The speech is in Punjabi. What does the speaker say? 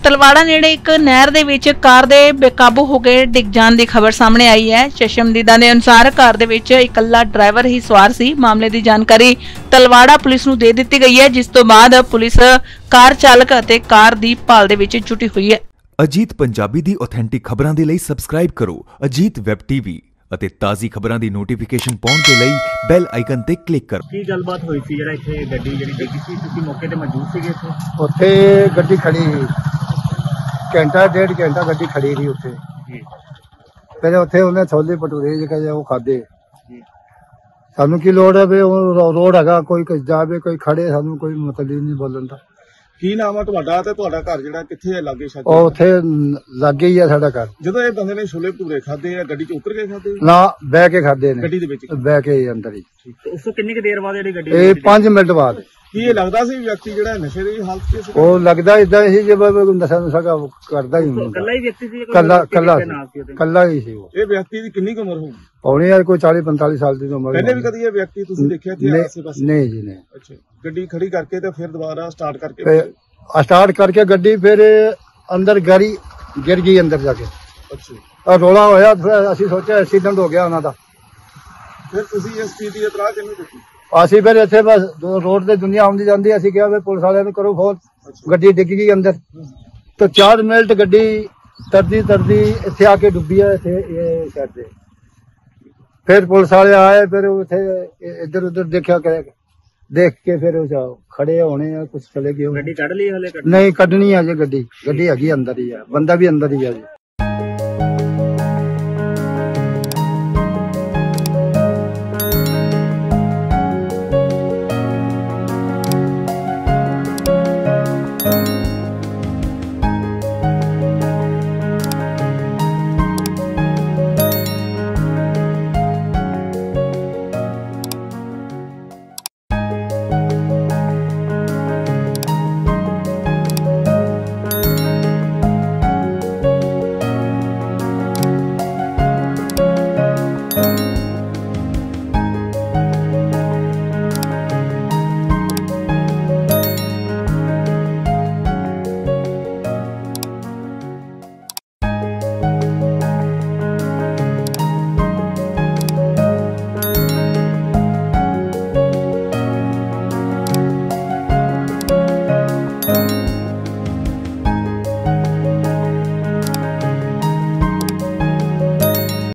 तलवाड़ा नेड़े एक नहर दे विच कार दे बेकाबू हो गए डिग जाण दी खबर सामने आई है। चशमदीदा दे अनुसार कार दे विच इकल्ला ड्राइवर ही सवार सी। मामले दी जानकारी तलवाड़ा पुलिस नूं दे दित्ती गई है, जिस तो बाद पुलिस कार चालक अते कार दी भाल दे विच जुटी हुई है। अजीत पंजाबी दी ऑथेंटिक खबरां दे लई सबसक्राइब करो अजीत वैब टीवी ਅਤੇ ਤਾਜ਼ੀ ਖਬਰਾਂ ਦੀ ਨੋਟੀਫਿਕੇਸ਼ਨ ਪਾਉਣ ਦੇ ਲਈ ਬੈਲ ਆਈਕਨ ਤੇ ਕਲਿੱਕ ਕਰੋ। ਕੀ ਗੱਲਬਾਤ ਹੋਈ ਸੀ ਜਿਹੜਾ ਇੱਥੇ ਗੱਡੀ ਜਿਹੜੀ ਡਿੱਗੀ ਸੀ, ਤੁਸੀਂ ਮੌਕੇ ਤੇ ਮੌਜੂਦ ਸੀਗੇ ਇੱਥੇ? ਉੱਥੇ ਗੱਡੀ ਖੜੀ ਘੰਟਾ ਡੇਢ ਘੰਟਾ ਗੱਡੀ ਖੜੀ ਰਹੀ ਉੱਥੇ ਜੀ। ਫਿਰ ਉੱਥੇ ਉਹਨੇ ਛੋਲੇ ਭਟੂਰੇ ਜਿਹੜੇ ਉਹ ਖਾਦੇ। ਸਾਨੂੰ ਕੀ ਲੋੜ ਹੈ ਵੀ ਉਹ ਰੋਡ ਹੈਗਾ, ਕੋਈ ਜਾਵੇ ਕੋਈ ਖੜੇ, ਸਾਨੂੰ ਕੋਈ ਮਤਲਬ ਨਹੀਂ ਬੋਲਣ ਦਾ। ਕੀ ਨਾਮ ਹੈ ਤੁਹਾਡਾ ਤੇ ਤੁਹਾਡਾ ਘਰ ਜਿਹੜਾ ਕਿੱਥੇ ਹੈ ਲਾਗੇ ਛਾਗੇ? ਉਹ ਉੱਥੇ ਲਾਗੇ ਹੀ ਆ ਸਾਡਾ ਘਰ। ਜਦੋਂ ਇਹ ਬੰਦੇ ਨੇ ਛੋਲੇ ਭਟੂਰੇ ਖਾਦੇ ਆ ਗੱਡੀ 'ਚ ਉਤਰ ਕੇ ਖਾਦੇ? ਨਾ, ਬਹਿ ਕੇ ਖਾਦੇ ਨੇ ਗੱਡੀ ਦੇ ਵਿੱਚ, ਬਹਿ ਕੇ ਅੰਦਰ ਹੀ। ਉਸ ਤੋਂ ਕਿੰਨੀ ਕੁ ਦੇਰ ਬਾਅਦ ਜਿਹੜੀ ਗੱਡੀ? ਇਹ 5 ਮਿੰਟ ਬਾਅਦ। ਕੀ ਇਹ ਲੱਗਦਾ ਸੀ ਵਿਅਕਤੀ ਜਿਹੜਾ ਨਸ਼ੇ ਦੀ ਹਾਲਤ 'ਚ ਸੀ? ਉਹ ਲੱਗਦਾ ਇਦਾਂ ਸੀ ਜਿਵੇਂ ਨਸ਼ਾ ਨੁਸ਼ਾ ਕਰਦਾ ਹੀ ਹੁੰਦਾ। ਕੱਲਾ ਹੀ ਵਿਅਕਤੀ ਸੀ? ਕੱਲਾ ਹੀ ਸੀ ਉਹ। ਇਹ ਵਿਅਕਤੀ ਦੀ ਕਿੰਨੀ ਉਮਰ ਹੋਊਗੀ? ਹੋਣੀ ਯਾਰ ਕੋਈ 40-45 ਸਾਲ ਦੀ ਉਮਰ। ਪਹਿਲੇ ਵੀ ਕਦੀ ਇਹ ਵਿਅਕਤੀ ਤੁਸੀਂ ਦੇਖਿਆ ਸੀ ਆਸੇ ਪਾਸੇ? ਨਹੀਂ ਜੀ, ਨਹੀਂ। ਅੱਛਾ, ਗੱਡੀ ਖੜੀ ਕਰਕੇ ਤੇ ਫਿਰ ਦੁਬਾਰਾ ਸਟਾਰਟ ਕਰਕੇ स्टार्ट करके गड्डी फिर अंदर गाड़ी गिर गई अंदर जाके। अच्छा, और रोला होया, फिर असी सोचा एक्सीडेंट हो गया उन्होंने। फिर तुसी इस चीज दी इतलाह किन्नू दित्ती? असी फिर इत्थे बस रोड ते दुनिया आउंदी जांदी, असी कहा भी पुलिस वाले नूं करो फोन। गड्डी डिग गई अंदर, तो 4 मिनट गड्डी तरदी तरदी इत्थे आके डुबी है इत्थे ये साइड ते। फिर पुलिस वाले आए, फिर इत्थे इधर उधर देखा, देख के फिर खड़े होने कुछ चले गए। गड्डी कढ़ ली हले? नहीं कढ़नी है जी, गड्डी हैगी अंदर ही है, बंदा भी अंदर ही है जी।